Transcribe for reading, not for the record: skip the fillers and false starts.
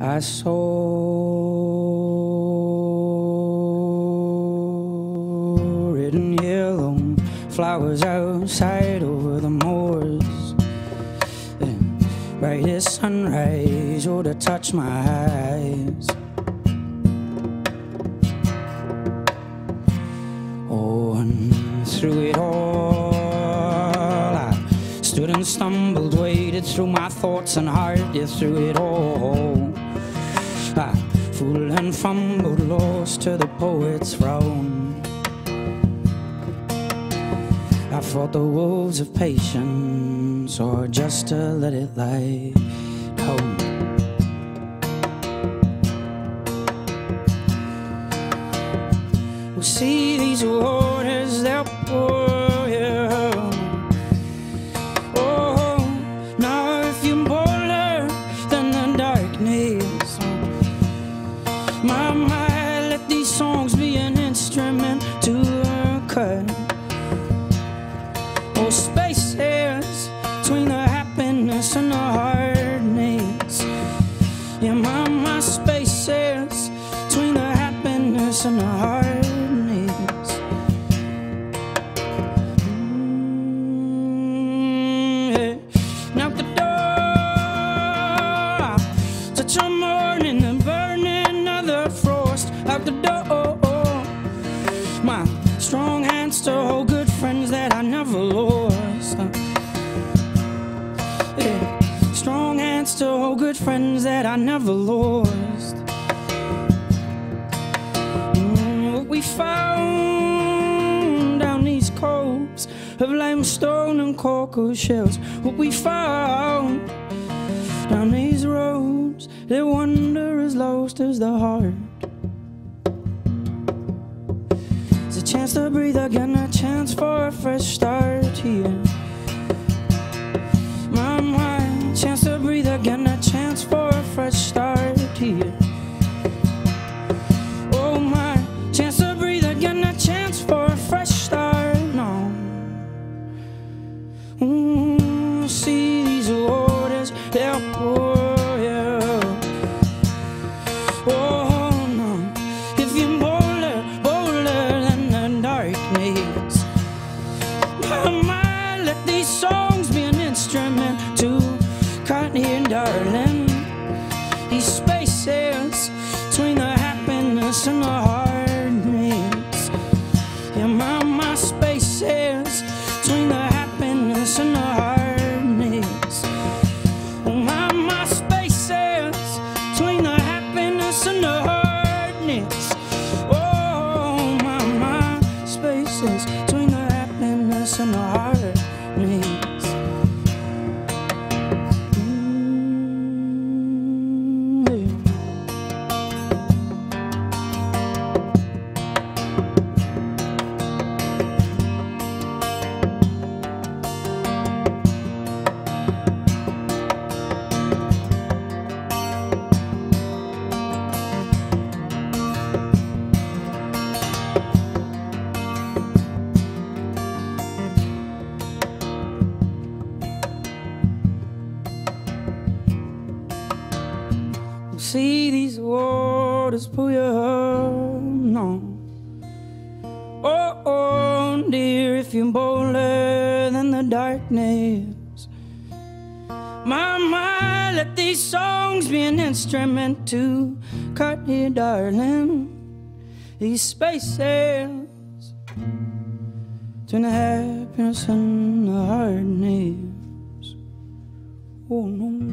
I saw red and yellow flowers outside over the moors. Brightest sunrise would have touched my eyes. Oh, and through it all I stood and stumbled, waded through my thoughts and heart. Yeah, through it all I fooled and fumbled, lost to the poet's frown. I fought the wolves of patience, or just to let it lie down. We'll see these waters, they'll pour you. Oh, now if you're bolder than the darkness, my mind, let these songs be an instrument to cut. Oh, spaces between the happiness and the hardness. Yeah, my spaces between the happiness and the hardness. Yeah. Knock the door, touch your morning, the burning of the frost. Out the door, my strong hands to hold good friends that I never lost. Yeah. Strong hands to hold good friends that I never lost. What we found down these coves of limestone and cocoa shells. What we found down these roads, they wander as lost as the heart. It's a chance to breathe again, a chance for a fresh start here. My mind, chance to breathe again, a chance for a fresh start here. Oh my, chance to breathe again, a chance for a fresh start now. See these waters, they'll pour you. Oh no, if you're bolder than the darkness, my, let these songs be an instrument to cut here, darling. These spaces between the happiness and the hardness. Yeah, my spaces between the happiness and the hardness. Oh, my spaces between the happiness and the hardness. Oh, my spaces between the happiness and the hardness. See these waters pull you on. Oh, dear, if you're bolder than the darkness, my, let these songs be an instrument to cut here, darling. These spaces between the happiness and the hardness. Oh no.